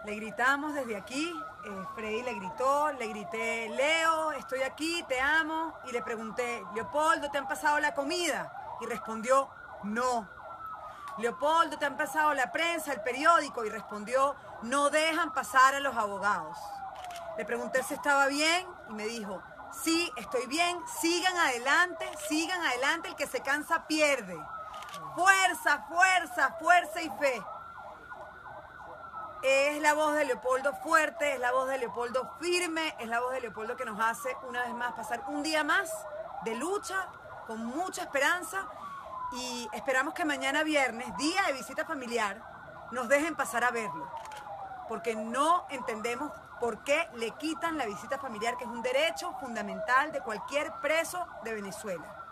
Le gritamos desde aquí, Freddy le gritó, le grité, Leo, estoy aquí, te amo. Y le pregunté, Leopoldo, ¿te han pasado la comida? Y respondió, no. Leopoldo, ¿te han pasado la prensa, el periódico? Y respondió, no dejan pasar a los abogados. Le pregunté si estaba bien y me dijo, sí, estoy bien, sigan adelante, el que se cansa pierde. Fuerza, fuerza, fuerza y fe. Es la voz de Leopoldo fuerte, es la voz de Leopoldo firme, es la voz de Leopoldo que nos hace una vez más pasar un día más de lucha, con mucha esperanza, y esperamos que mañana viernes, día de visita familiar, nos dejen pasar a verlo, porque no entendemos por qué le quitan la visita familiar, que es un derecho fundamental de cualquier preso de Venezuela.